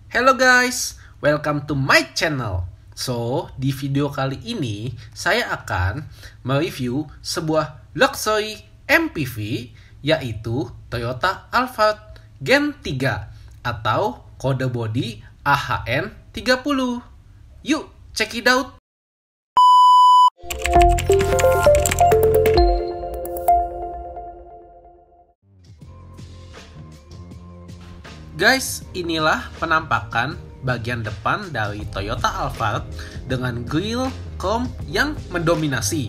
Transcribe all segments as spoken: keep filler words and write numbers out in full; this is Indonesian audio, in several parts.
Hello guys, welcome to my channel. So, di video kali ini saya akan mereview sebuah luxury M P V yaitu Toyota Alphard Gen tiga atau kode bodi A H N tiga puluh. Yuk, check it out. Guys, inilah penampakan bagian depan dari Toyota Alphard dengan grill chrome yang mendominasi.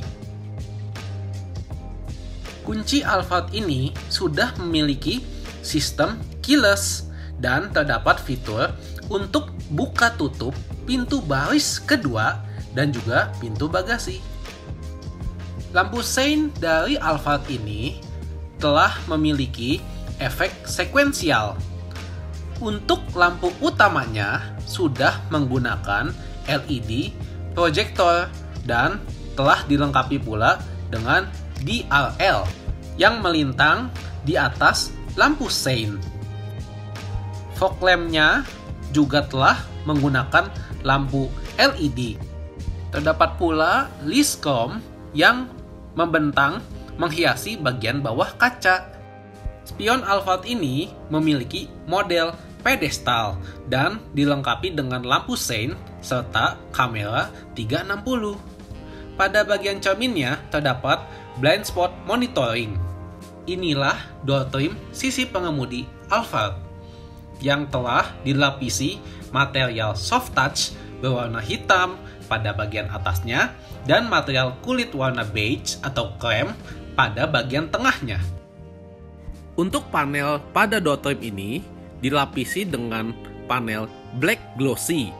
Kunci Alphard ini sudah memiliki sistem keyless dan terdapat fitur untuk buka tutup pintu baris kedua dan juga pintu bagasi. Lampu sein dari Alphard ini telah memiliki efek sekuensial. Untuk lampu utamanya sudah menggunakan L E D proyektor dan telah dilengkapi pula dengan D R L yang melintang di atas lampu sein. Fog lamp-nya juga telah menggunakan lampu L E D. Terdapat pula list chrome yang membentang menghiasi bagian bawah kaca. Spion Alphard ini memiliki model pedestal dan dilengkapi dengan lampu sein serta kamera tiga enam nol. Pada bagian cerminnya terdapat blind spot monitoring. Inilah door trim sisi pengemudi Alphard yang telah dilapisi material soft touch berwarna hitam pada bagian atasnya dan material kulit warna beige atau krem pada bagian tengahnya. Untuk panel pada door trim ini dilapisi dengan panel black glossy.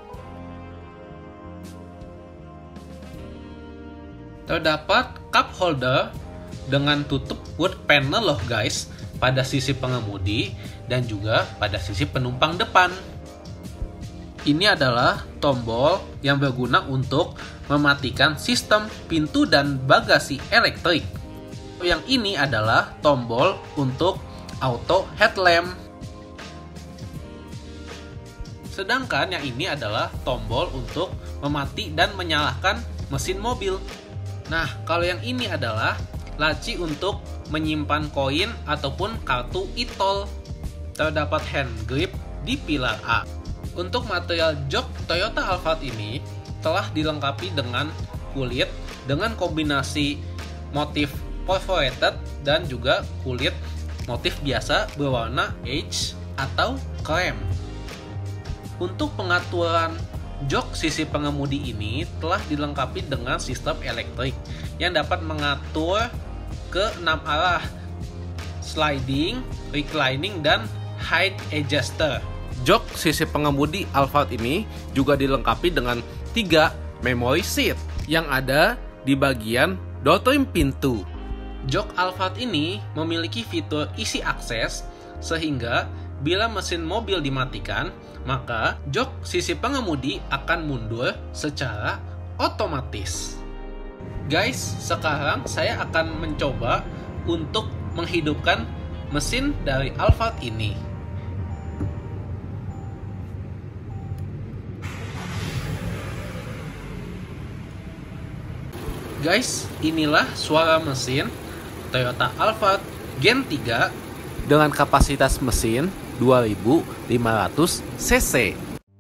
Terdapat cup holder dengan tutup wood panel loh guys pada sisi pengemudi dan juga pada sisi penumpang depan. Ini adalah tombol yang berguna untuk mematikan sistem pintu dan bagasi elektrik. Yang ini adalah tombol untuk auto headlamp. Sedangkan yang ini adalah tombol untuk memati dan menyalakan mesin mobil. Nah, kalau yang ini adalah laci untuk menyimpan koin ataupun kartu e-tol. Terdapat hand grip di pilar A. Untuk material jok Toyota Alphard ini telah dilengkapi dengan kulit dengan kombinasi motif perforated dan juga kulit motif biasa berwarna beige atau krem. Untuk pengaturan jok sisi pengemudi ini telah dilengkapi dengan sistem elektrik yang dapat mengatur ke enam arah, sliding, reclining, dan height adjuster. Jok sisi pengemudi Alphard ini juga dilengkapi dengan tiga memory seat yang ada di bagian door trim pintu. Jok Alphard ini memiliki fitur easy access sehingga bila mesin mobil dimatikan, maka jok sisi pengemudi akan mundur secara otomatis. Guys, sekarang saya akan mencoba untuk menghidupkan mesin dari Alphard ini. Guys, inilah suara mesin Toyota Alphard Gen tiga dengan kapasitas mesin dua ribu lima ratus cc.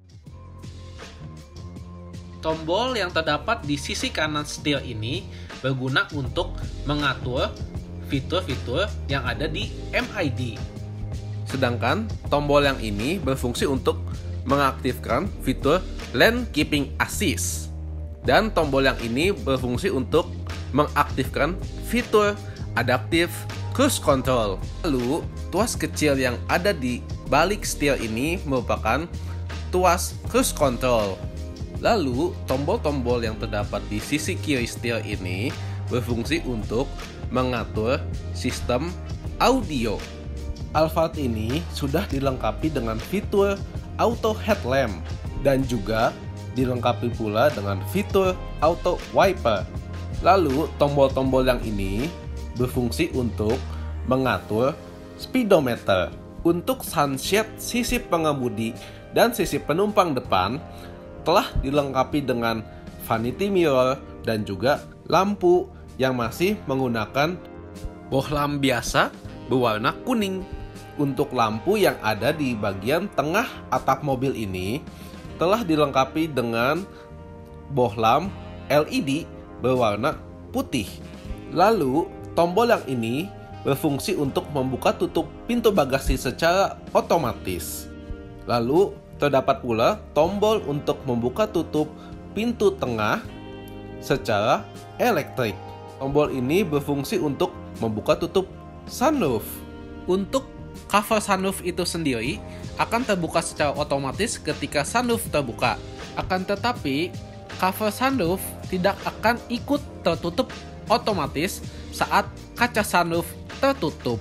Tombol yang terdapat di sisi kanan setir ini berguna untuk mengatur fitur-fitur yang ada di M I D. Sedangkan tombol yang ini berfungsi untuk mengaktifkan fitur Lane Keeping Assist. Dan tombol yang ini berfungsi untuk mengaktifkan fitur Adaptive Cruise Control. Lalu, tuas kecil yang ada di balik setir ini merupakan tuas cruise control. Lalu, tombol-tombol yang terdapat di sisi kiri setir ini berfungsi untuk mengatur sistem audio. Alphard ini sudah dilengkapi dengan fitur auto headlamp dan juga dilengkapi pula dengan fitur auto wiper. Lalu, tombol-tombol yang ini berfungsi untuk mengatur speedometer. Untuk sunshade sisi pengemudi dan sisi penumpang depan telah dilengkapi dengan vanity mirror dan juga lampu yang masih menggunakan bohlam biasa berwarna kuning. Untuk lampu yang ada di bagian tengah atap mobil ini telah dilengkapi dengan bohlam L E D berwarna putih. Lalu tombol yang ini berfungsi untuk membuka tutup pintu bagasi secara otomatis. Lalu terdapat pula tombol untuk membuka tutup pintu tengah secara elektrik. Tombol ini berfungsi untuk membuka tutup sunroof. Untuk cover sunroof itu sendiri akan terbuka secara otomatis ketika sunroof terbuka. Akan tetapi cover sunroof tidak akan ikut tertutup otomatis saat kaca sunroof tertutup.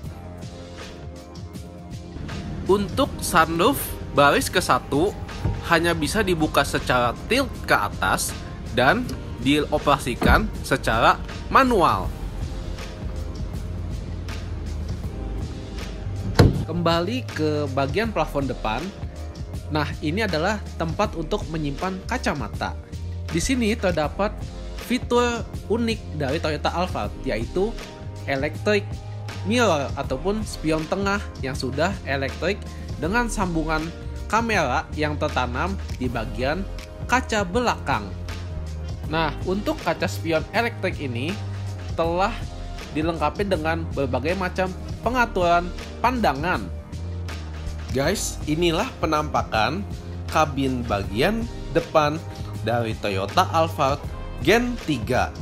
Untuk sunroof baris ke satu hanya bisa dibuka secara tilt ke atas dan dioperasikan secara manual. Kembali ke bagian plafon depan. Nah, ini adalah tempat untuk menyimpan kacamata. Di sini terdapat fitur unik dari Toyota Alphard, yaitu electric mirror ataupun spion tengah yang sudah elektrik dengan sambungan kamera yang tertanam di bagian kaca belakang. Nah, untuk kaca spion elektrik ini telah dilengkapi dengan berbagai macam pengaturan pandangan. Guys, inilah penampakan kabin bagian depan dari Toyota Alphard Gen tiga.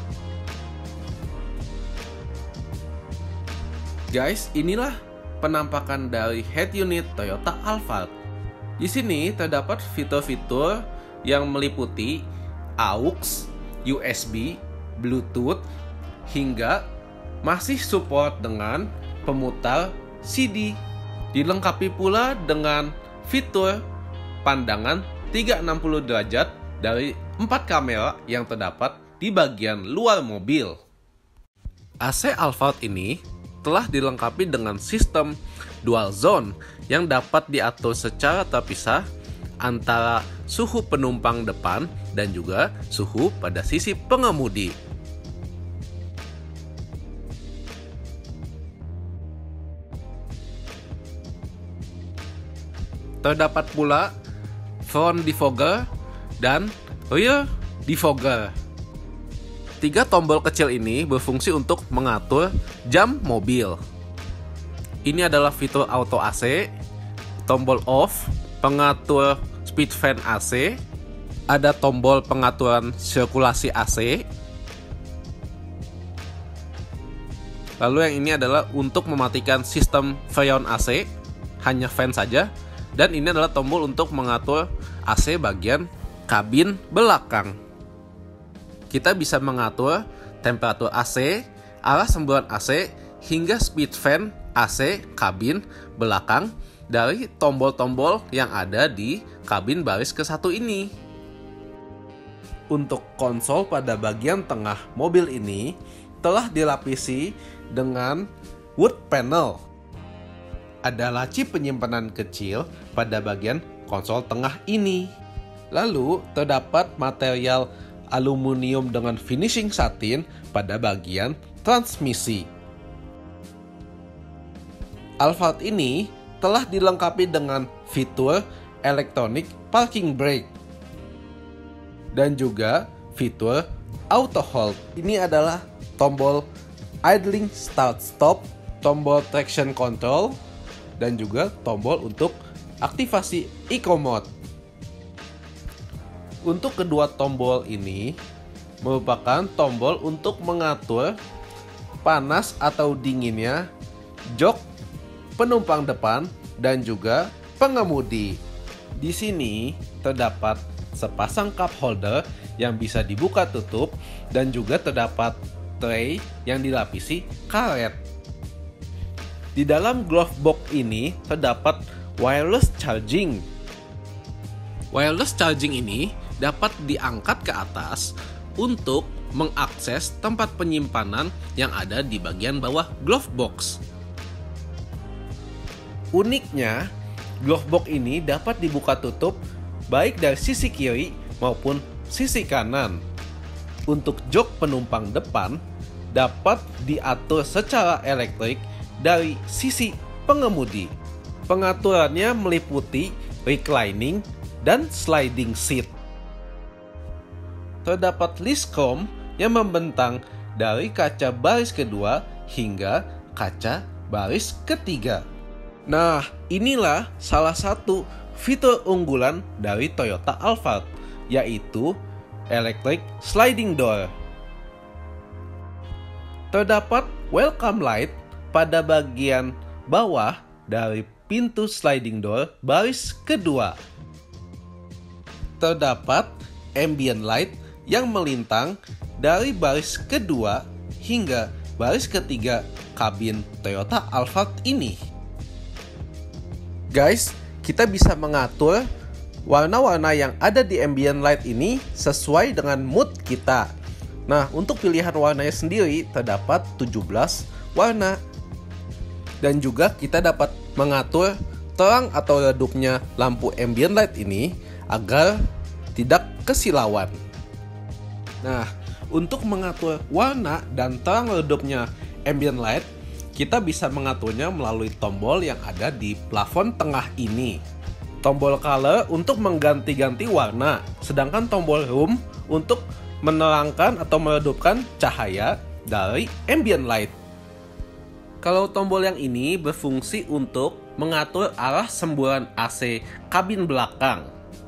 Guys, inilah penampakan dari head unit Toyota Alphard. Di sini terdapat fitur-fitur yang meliputi A U X, U S B, Bluetooth, hingga masih support dengan pemutar C D. Dilengkapi pula dengan fitur pandangan tiga ratus enam puluh derajat dari empat kamera yang terdapat di bagian luar mobil. A C Alphard ini telah dilengkapi dengan sistem dual zone yang dapat diatur secara terpisah antara suhu penumpang depan dan juga suhu pada sisi pengemudi. Terdapat pula front defogger dan rear defogger. Tiga tombol kecil ini berfungsi untuk mengatur jam mobil. Ini adalah fitur auto A C, tombol off, pengatur speed fan A C, ada tombol pengaturan sirkulasi A C. Lalu yang ini adalah untuk mematikan sistem freon A C, hanya fan saja. Dan ini adalah tombol untuk mengatur A C bagian kabin belakang. Kita bisa mengatur temperatur A C, arah semburan A C, hingga speed fan A C kabin belakang dari tombol-tombol yang ada di kabin baris ke satu ini. Untuk konsol pada bagian tengah mobil ini telah dilapisi dengan wood panel. Ada laci penyimpanan kecil pada bagian konsol tengah ini. Lalu terdapat material aluminium dengan finishing satin pada bagian transmisi. Alphard ini telah dilengkapi dengan fitur electronic parking brake dan juga fitur auto hold. Ini adalah tombol idling start stop, tombol traction control, dan juga tombol untuk aktivasi eco mode. Untuk kedua tombol ini merupakan tombol untuk mengatur panas atau dinginnya jok penumpang depan dan juga pengemudi. Di sini terdapat sepasang cup holder yang bisa dibuka tutup dan juga terdapat tray yang dilapisi karet. Di dalam glove box ini terdapat wireless charging. Wireless charging ini dapat diangkat ke atas untuk mengakses tempat penyimpanan yang ada di bagian bawah glove box. Uniknya, glove box ini dapat dibuka tutup baik dari sisi kiri maupun sisi kanan. Untuk jok penumpang depan dapat diatur secara elektrik dari sisi pengemudi. Pengaturannya meliputi reclining dan sliding seat. Terdapat list chrome yang membentang dari kaca baris kedua hingga kaca baris ketiga. Nah, inilah salah satu fitur unggulan dari Toyota Alphard, yaitu electric sliding door. Terdapat welcome light pada bagian bawah dari pintu sliding door baris kedua. Terdapat ambient light yang melintang dari baris kedua hingga baris ketiga kabin Toyota Alphard ini. Guys, kita bisa mengatur warna-warna yang ada di ambient light ini sesuai dengan mood kita. Nah, untuk pilihan warnanya sendiri terdapat tujuh belas warna. Dan juga kita dapat mengatur terang atau redupnya lampu ambient light ini agar tidak kesilauan. Nah, untuk mengatur warna dan terang redupnya ambient light, kita bisa mengaturnya melalui tombol yang ada di plafon tengah ini. Tombol color untuk mengganti-ganti warna, sedangkan tombol room untuk menerangkan atau meredupkan cahaya dari ambient light. Kalau tombol yang ini berfungsi untuk mengatur arah semburan A C kabin belakang.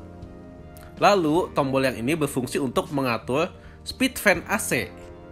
Lalu tombol yang ini berfungsi untuk mengatur speed fan A C.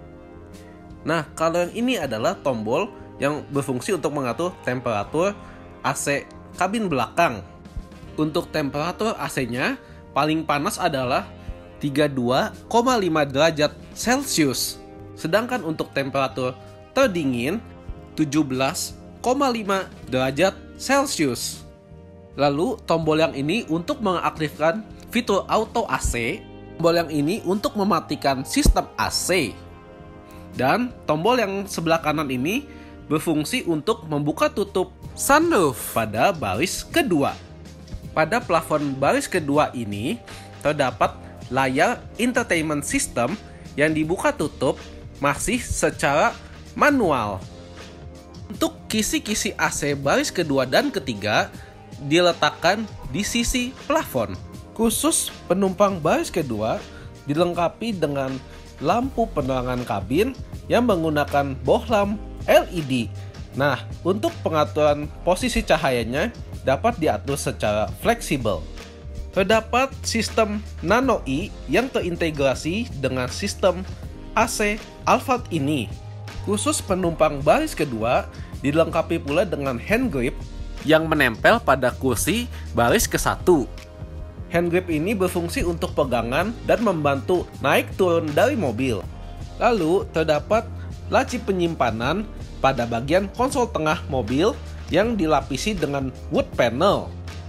Nah, kalau yang ini adalah tombol yang berfungsi untuk mengatur temperatur A C kabin belakang. Untuk temperatur A C-nya paling panas adalah tiga puluh dua koma lima derajat Celcius. Sedangkan untuk temperatur terdingin tujuh belas koma lima derajat Celcius. Lalu tombol yang ini untuk mengaktifkan fitur auto A C. Tombol yang ini untuk mematikan sistem A C. Dan tombol yang sebelah kanan ini berfungsi untuk membuka tutup sunroof pada baris kedua. Pada plafon baris kedua ini terdapat layar entertainment system yang dibuka tutup masih secara manual. Untuk kisi-kisi A C baris kedua dan ketiga diletakkan di sisi plafon. Khusus penumpang baris kedua dilengkapi dengan lampu penerangan kabin yang menggunakan bohlam L E D. Nah, untuk pengaturan posisi cahayanya dapat diatur secara fleksibel. Terdapat sistem Nano E yang terintegrasi dengan sistem A C Alphard ini. Khusus penumpang baris kedua dilengkapi pula dengan hand grip yang menempel pada kursi baris ke satu. Hand grip ini berfungsi untuk pegangan dan membantu naik turun dari mobil. Lalu terdapat laci penyimpanan pada bagian konsol tengah mobil yang dilapisi dengan wood panel.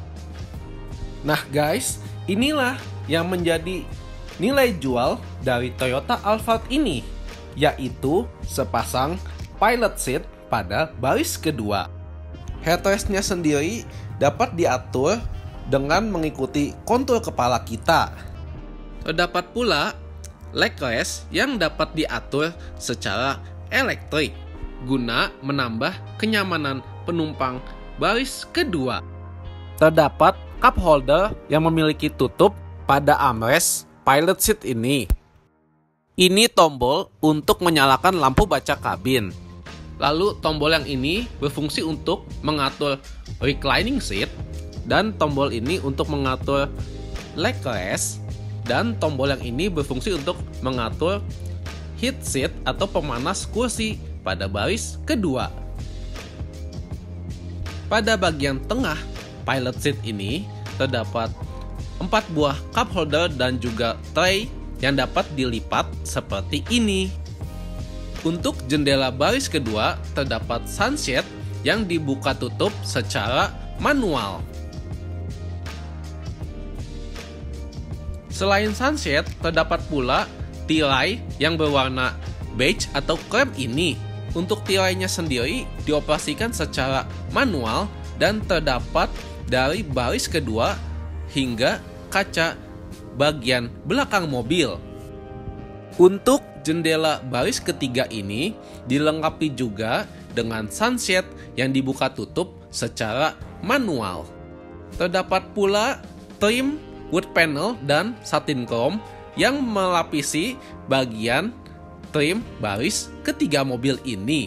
Nah guys, inilah yang menjadi nilai jual dari Toyota Alphard ini, yaitu sepasang pilot seat pada baris kedua. Headrest-nya sendiri dapat diatur dengan mengikuti kontur kepala kita. Terdapat pula leg rest yang dapat diatur secara elektrik guna menambah kenyamanan penumpang baris kedua. Terdapat cup holder yang memiliki tutup pada armrest pilot seat ini. Ini tombol untuk menyalakan lampu baca kabin. Lalu tombol yang ini berfungsi untuk mengatur reclining seat, dan tombol ini untuk mengatur leg rest, dan tombol yang ini berfungsi untuk mengatur heat seat atau pemanas kursi pada baris kedua. Pada bagian tengah pilot seat ini terdapat empat buah cup holder dan juga tray yang dapat dilipat seperti ini. Untuk jendela baris kedua terdapat sunshade yang dibuka tutup secara manual. Selain sunshade, terdapat pula tirai yang berwarna beige atau krem ini. Untuk tirainya sendiri dioperasikan secara manual dan terdapat dari baris kedua hingga kaca bagian belakang mobil. Untuk jendela baris ketiga ini dilengkapi juga dengan sunshade yang dibuka tutup secara manual. Terdapat pula trim wood panel dan satin chrome yang melapisi bagian trim baris ketiga mobil ini.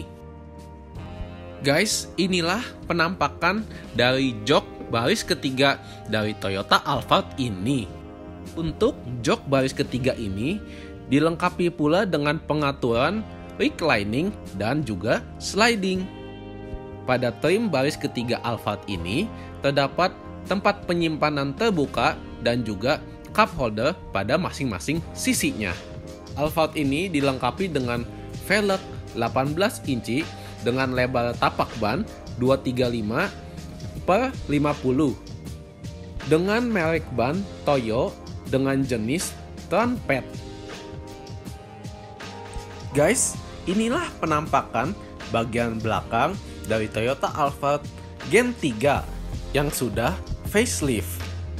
Guys, inilah penampakan dari jok baris ketiga dari Toyota Alphard ini. Untuk jok baris ketiga ini dilengkapi pula dengan pengaturan reclining dan juga sliding. Pada trim baris ketiga Alphard ini terdapat tempat penyimpanan terbuka dan juga cup holder pada masing-masing sisinya. Alphard ini dilengkapi dengan velg delapan belas inci dengan lebar tapak ban dua tiga lima per lima puluh dengan merek ban Toyo dengan jenis Turnped. Guys, inilah penampakan bagian belakang dari Toyota Alphard Gen tiga yang sudah facelift.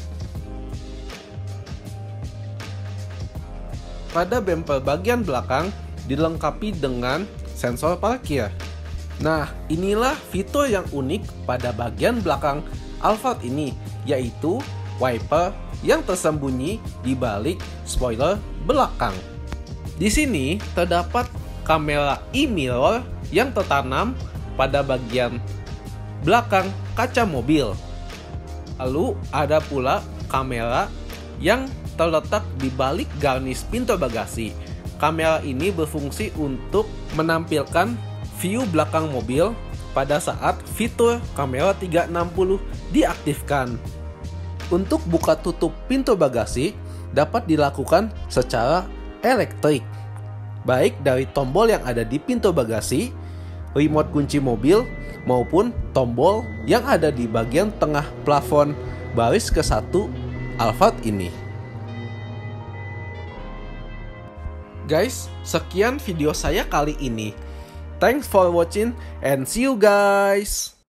Pada bumper bagian belakang dilengkapi dengan sensor parkir. Nah, inilah fitur yang unik pada bagian belakang Alphard ini, yaitu wiper yang tersembunyi di balik spoiler belakang. Di sini terdapat kamera e-mirror yang tertanam pada bagian belakang kaca mobil. Lalu ada pula kamera yang terletak di balik garnish pintu bagasi. Kamera ini berfungsi untuk menampilkan view belakang mobil pada saat fitur kamera tiga enam puluh diaktifkan. Untuk buka tutup pintu bagasi dapat dilakukan secara elektrik, baik dari tombol yang ada di pintu bagasi, remote kunci mobil, maupun tombol yang ada di bagian tengah plafon baris ke satu Alphard ini. Guys, sekian video saya kali ini. Thanks for watching and see you guys.